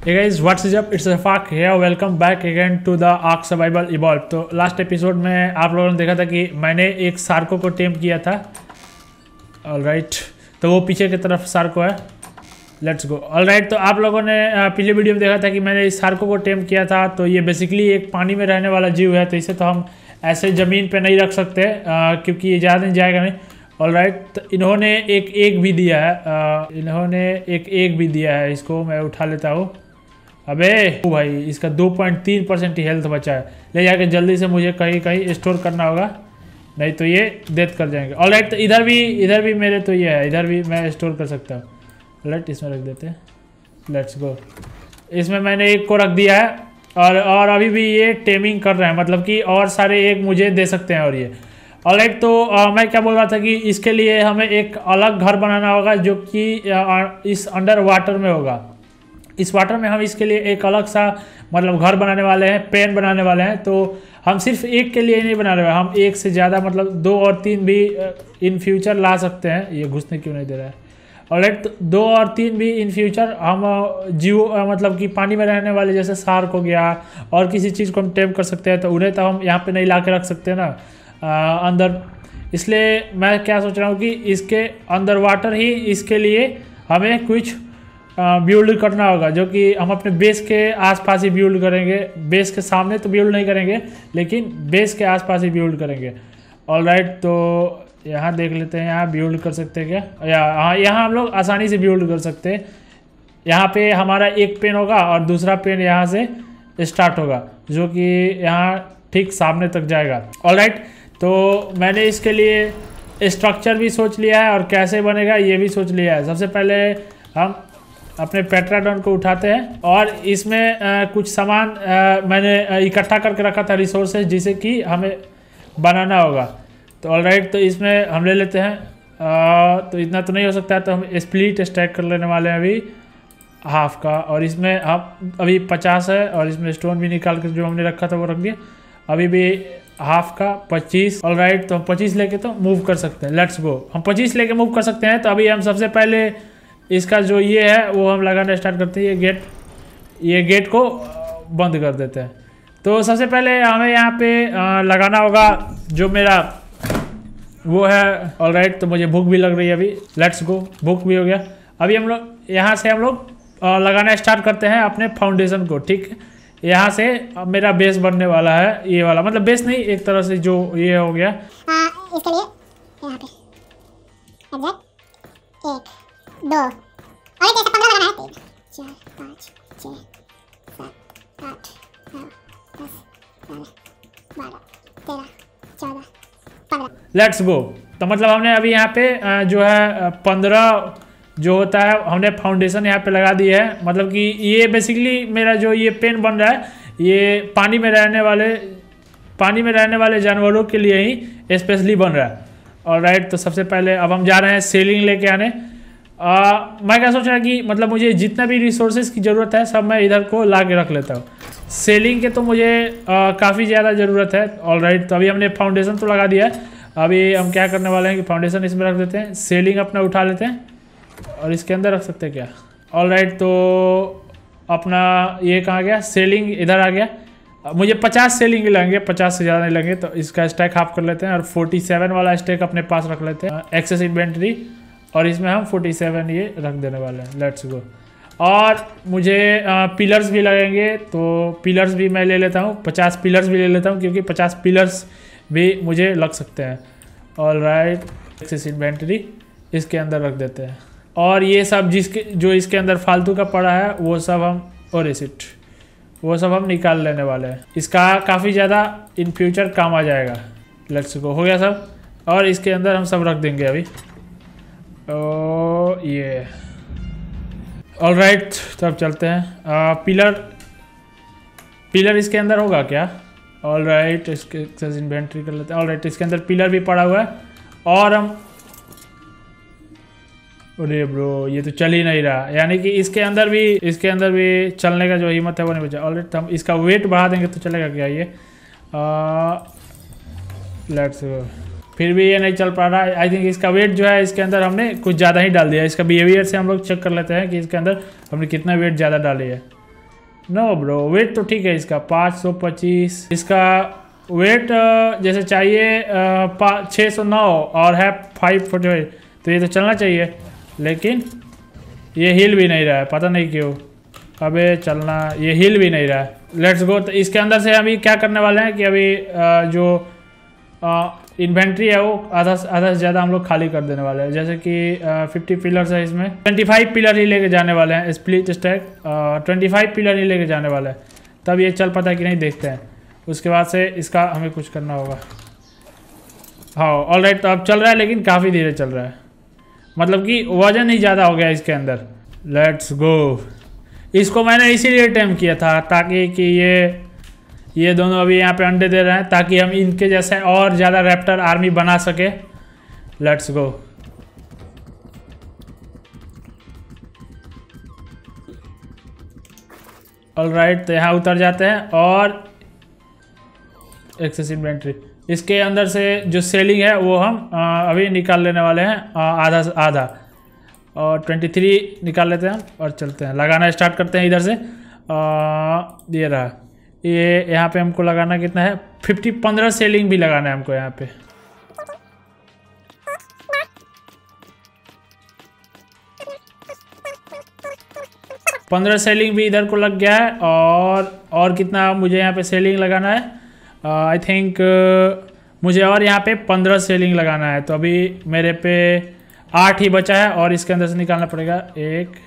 Hey guys, what's up? It's Rafaq here. Welcome back again to the Ark Survival Evolved। तो last episode में आप लोगों ने देखा था कि मैंने एक सार्को को टेम किया था। ऑलराइट, तो वो पीछे की तरफ सार्को है। Let's go. ऑलराइट, तो आप लोगों ने पिछले वीडियो में देखा था कि मैंने इस सार्को को टेम किया था। तो ये बेसिकली एक पानी में रहने वाला जीव है, तो इसे तो हम ऐसे ज़मीन पर नहीं रख सकते क्योंकि ये ज़्यादा दिन जाएगा नहीं। ऑलराइट, तो इन्होंने एक एग भी दिया है। इसको मैं उठा लेता हूँ। अबे ओ भाई, इसका 2.3% ही हेल्थ बचा है। ले जाके जल्दी से मुझे कहीं स्टोर करना होगा, नहीं तो ये डेथ कर जाएंगे। ऑलराइट, तो इधर भी मेरे तो ये है, इधर भी मैं स्टोर कर सकता हूँ। ऑलराइट, इसमें रख देते हैं। Let's go. इसमें मैंने एक को रख दिया है और अभी भी ये टेमिंग कर रहे हैं, मतलब कि और सारे एग मुझे दे सकते हैं। और ये ऑलराइट, तो मैं क्या बोल रहा था कि इसके लिए हमें एक अलग घर बनाना होगा जो कि इस अंडर वाटर में होगा। इस वाटर में हम इसके लिए एक अलग सा मतलब घर बनाने वाले हैं, पेन बनाने वाले हैं। तो हम सिर्फ एक के लिए नहीं बना रहे हैं, हम एक से ज़्यादा मतलब 2 और 3 भी इन फ्यूचर ला सकते हैं। ये घुसने क्यों नहीं दे रहा है? ऑलराइट, तो 2 और 3 भी इन फ्यूचर हम जीव मतलब कि पानी में रहने वाले जैसे शार्क हो गया और किसी चीज़ को हम टेम कर सकते हैं। तो उन्हें तो हम यहाँ पे नहीं ला के रख सकते ना अंदर। इसलिए मैं क्या सोच रहा हूँ कि इसके अंदर वाटर ही इसके लिए हमें कुछ बिल्ड करना होगा, जो कि हम अपने बेस के आसपास ही बिल्ड करेंगे। बेस के सामने तो बिल्ड नहीं करेंगे, लेकिन बेस के आसपास ही बिल्ड करेंगे। ऑलराइट, तो यहाँ देख लेते हैं, यहाँ बिल्ड कर सकते हैं क्या? यहाँ हम लोग आसानी से बिल्ड कर सकते हैं। यहाँ पे हमारा एक पेन होगा और दूसरा पेन यहाँ से स्टार्ट होगा, जो कि यहाँ ठीक सामने तक जाएगा। ऑलराइट, तो मैंने इसके लिए स्ट्रक्चर भी सोच लिया है और कैसे बनेगा ये भी सोच लिया है। सबसे पहले हम अपने पेट्राडॉन को उठाते हैं और इसमें कुछ सामान मैंने इकट्ठा करके रखा था, रिसोर्सेज, जिसे कि हमें बनाना होगा। तो ऑलराइट, तो इसमें हम ले लेते हैं। तो इतना तो नहीं हो सकता है, तो हम स्प्लिट स्टैक कर लेने वाले हैं अभी हाफ का। और इसमें हम अभी 50 है और इसमें स्टोन भी निकाल कर जो हमने रखा था वो रख दिया। अभी भी हाफ का 25। ऑलराइट, तो हम 25 लेके तो मूव कर सकते हैं। Let's go. हम 25 लेके मूव कर सकते हैं। तो अभी हम सबसे पहले इसका जो ये है वो हम लगाना स्टार्ट करते हैं। ये गेट को बंद कर देते हैं। तो सबसे पहले हमें यहाँ पे लगाना होगा जो मेरा वो है। ऑलराइट, तो मुझे भूख भी लग रही है अभी। लेट्स गो, भूख भी हो गया। अभी हम लोग यहाँ से लगाना स्टार्ट करते हैं अपने फाउंडेशन को। ठीक है, यहाँ से मेरा बेस बनने वाला है, ये वाला, मतलब बेस नहीं, एक तरह से जो ये हो गया। इसके लिए यहाँ पे एग्जैक्ट 1 2 और एक ऐसा 15 लगाना है। 3 4 5 6 7 8 9 10 11 12 13 14 15। Let's go. तो मतलब हमने अभी यहाँ पे जो है 15 जो होता है हमने फाउंडेशन यहाँ पे लगा दी है। मतलब कि ये बेसिकली मेरा जो ये पेन बन रहा है ये पानी में रहने वाले जानवरों के लिए ही स्पेशली बन रहा है। ऑलराइट, तो सबसे पहले अब हम जा रहे हैं सेलिंग लेके आने। मैं क्या सोच रहा कि मतलब मुझे जितना भी रिसोर्सेज की ज़रूरत है सब मैं इधर को ला के रख लेता हूँ। सेलिंग के तो मुझे काफ़ी ज़्यादा ज़रूरत है। ऑलराइट, तो अभी हमने फाउंडेशन तो लगा दिया है। अभी हम क्या करने वाले हैं कि फाउंडेशन इसमें रख देते हैं, सेलिंग अपना उठा लेते हैं और इसके अंदर रख सकते हैं क्या? ऑलराइट, तो अपना ये कहाँ गया? सेलिंग इधर आ गया। मुझे 50 सेलिंग लगेंगे, 50 से ज़्यादा नहीं लगेंगे। तो इसका स्टैक हाफ कर लेते हैं और 47 वाला स्टैक अपने पास रख लेते हैं, एक्सेस इन्वेंट्री। और इसमें हम 47 ये रख देने वाले हैं। Let's go. और मुझे पिलर्स भी लगेंगे, तो पिलर्स भी मैं ले लेता हूँ। 50 पिलर्स भी ले लेता हूँ क्योंकि 50 पिलर्स भी मुझे लग सकते हैं। ऑलराइट, एक्सेस इन्वेंट्री इसके अंदर रख देते हैं। और ये सब जो इसके अंदर फालतू का पड़ा है वो सब हम निकाल लेने वाले हैं। इसका काफ़ी ज़्यादा इन फ्यूचर काम आ जाएगा। लेट्स गो, हो गया सब। और इसके अंदर हम सब रख देंगे अभी। ये ऑलराइट, तो अब चलते हैं। पिलर इसके अंदर होगा क्या? ऑलराइट, इसके एक्सेस इन्वेंट्री कर लेते हैं। ऑलराइट, इसके अंदर पिलर भी पड़ा हुआ है। और हम अरे ब्रो, ये तो चल ही नहीं रहा, यानी कि इसके अंदर भी चलने का जो हिम्मत है वो नहीं बचा। ऑलराइट, तो हम इसका वेट बढ़ा देंगे तो चलेगा क्या ये? Let's go. फिर भी ये नहीं चल पा रहा है। आई थिंक इसका वेट जो है इसके अंदर हमने कुछ ज़्यादा ही डाल दिया है। इसका बिहेवियर से हम लोग चेक कर लेते हैं कि इसके अंदर हमने कितना वेट ज़्यादा डाली है। नो ब्रो, वेट तो ठीक है इसका 525, इसका वेट जैसे चाहिए 609 और है 545, तो ये तो चलना चाहिए, लेकिन ये हिल भी नहीं रहा है, पता नहीं क्यों। अबे चलना, ये हिल भी नहीं रहा है। Let's go. तो इसके अंदर से अभी क्या करने वाले हैं कि अभी जो इन्वेंट्री है वो आधा से ज़्यादा हम लोग खाली कर देने वाले हैं। जैसे कि 50 पिलर्स है, इसमें 25 पिलर ही लेके जाने वाले हैं। स्प्लिट स्टैक 25 पिलर ही लेके जाने वाले हैं, तब ये चल पाता है कि नहीं देखते हैं। उसके बाद से इसका हमें कुछ करना होगा। हाँ ऑलराइट, तो अब चल रहा है लेकिन काफ़ी धीरे चल रहा है, मतलब कि वजन ही ज़्यादा हो गया इसके अंदर। Let's go. इसको मैंने इसीलिए टेम किया था ताकि कि ये दोनों अभी यहाँ पे अंडे दे रहे हैं, ताकि हम इनके जैसे और ज़्यादा रैप्टर आर्मी बना सके। Let's go. ऑलराइट, तो यहाँ उतर जाते हैं और एक्सेस इन्वेंट्री, इसके अंदर से जो सेलिंग है वो हम अभी निकाल लेने वाले हैं, आधा से आधा, और 23 निकाल लेते हैं और चलते हैं, लगाना स्टार्ट करते हैं इधर से। ये रहा, ये यहाँ पे हमको लगाना कितना है 15 सेलिंग भी लगाना है हमको यहाँ पे। पंद्रह सेलिंग भी इधर को लग गया है, और कितना मुझे यहाँ पे सेलिंग लगाना है, आई थिंक मुझे और यहाँ पे 15 सेलिंग लगाना है। तो अभी मेरे पे 8 ही बचा है और इसके अंदर से निकालना पड़ेगा 1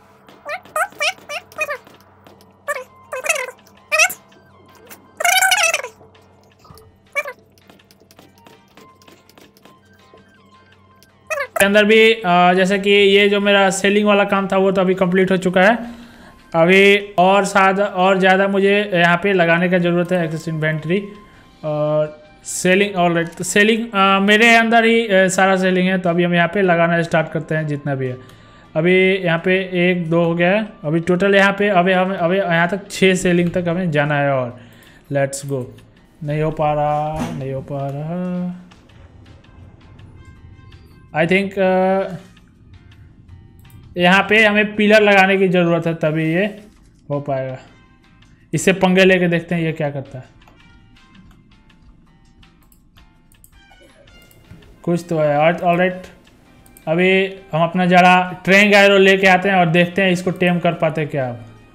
के अंदर भी जैसे कि ये जो मेरा सेलिंग वाला काम था वो तो अभी कंप्लीट हो चुका है। अभी और ज़्यादा मुझे यहाँ पे लगाने का ज़रूरत है, एक्सेस इन्वेंट्री और सेलिंग। ऑलराइट, तो सेलिंग मेरे अंदर ही सारा सेलिंग है, तो अभी हम यहाँ पे लगाना स्टार्ट करते हैं जितना भी है। अभी यहाँ पे 1 2 हो गया है, अभी टोटल यहाँ पे अभी यहाँ तक 6 सेलिंग तक हमें जाना है। और लेट्स गो। नहीं हो पा रहा आई थिंक यहाँ पे हमें पिलर लगाने की ज़रूरत है, तभी ये हो पाएगा। इससे पंगे लेके देखते हैं ये क्या करता है। कुछ तो है। ऑलराइट, अभी हम अपना ज़रा ट्रेन गायरो लेके आते हैं और देखते हैं इसको टेम कर पाते क्या।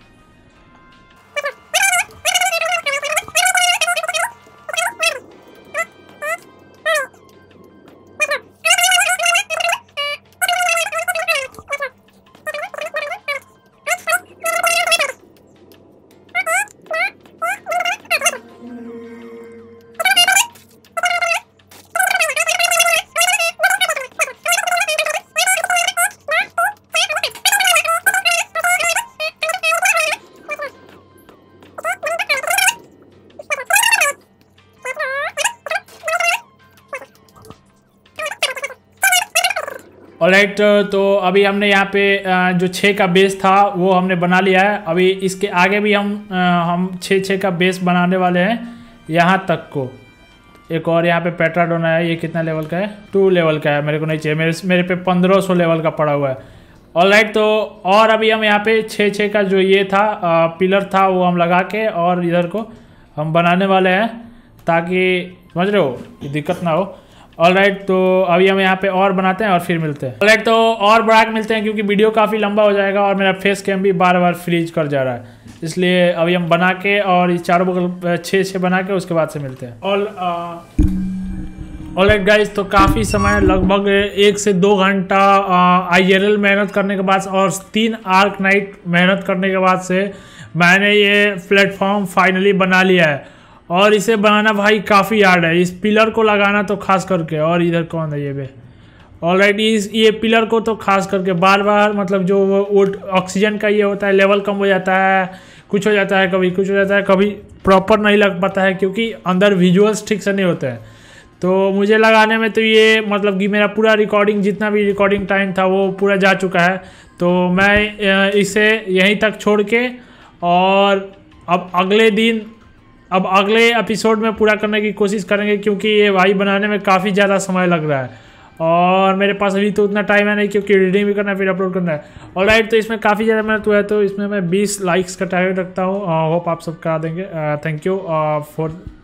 ऑलराइट, तो अभी हमने यहाँ पे जो 6 का बेस था वो हमने बना लिया है। अभी इसके आगे भी हम 6 का बेस बनाने वाले हैं यहाँ तक को। एक और यहाँ पे पेट्राडोना है, ये कितना लेवल का है 2 लेवल का है, मेरे को नहीं चाहिए, मेरे पे 1500 लेवल का पड़ा हुआ है। ऑलराइट, तो और अभी हम यहाँ पे 6 का जो ये था पिलर था वो हम लगा के और इधर को हम बनाने वाले हैं, ताकि समझ रहे हो दिक्कत ना हो। ऑलराइट, तो अभी हम यहाँ पे और बनाते हैं और फिर मिलते हैं। ऑलराइट, तो और बढ़ा के मिलते हैं क्योंकि वीडियो काफ़ी लंबा हो जाएगा और मेरा फेस कैम भी बार बार फ्रीज कर जा रहा है, इसलिए अभी हम बना के और इस चारों बगल 6 बना के उसके बाद से मिलते हैं। ऑलराइट गाइस, तो काफ़ी समय लगभग 1 से 2 घंटा IRL मेहनत करने के बाद और 3 आर्क नाइट मेहनत करने के बाद से मैंने ये प्लेटफॉर्म फाइनली बना लिया है। और इसे बनाना भाई काफ़ी हार्ड है, इस पिलर को लगाना तो खास करके। और इधर कौन है ये बे। ऑलराइट, ये पिलर को तो खास करके बार बार मतलब जो वो ऑक्सीजन का ये होता है लेवल कम हो जाता है, कुछ हो जाता है, कभी कुछ हो जाता है, कभी प्रॉपर नहीं लग पाता है क्योंकि अंदर विजुअल्स ठीक से नहीं होते हैं। तो मुझे लगाने में तो ये मतलब कि मेरा पूरा रिकॉर्डिंग जितना भी रिकॉर्डिंग टाइम था वो पूरा जा चुका है। तो मैं इसे यहीं तक छोड़ के और अब अगले एपिसोड में पूरा करने की कोशिश करेंगे, क्योंकि ये भाई बनाने में काफ़ी ज़्यादा समय लग रहा है। और मेरे पास अभी तो उतना टाइम है नहीं क्योंकि रीडिंग भी करना है फिर अपलोड करना है। ऑलराइट, तो इसमें काफ़ी ज़्यादा मेहनत हुआ है, तो इसमें मैं 20 लाइक्स का टारगेट रखता हूँ। होप आप सब करा देंगे। Thank you for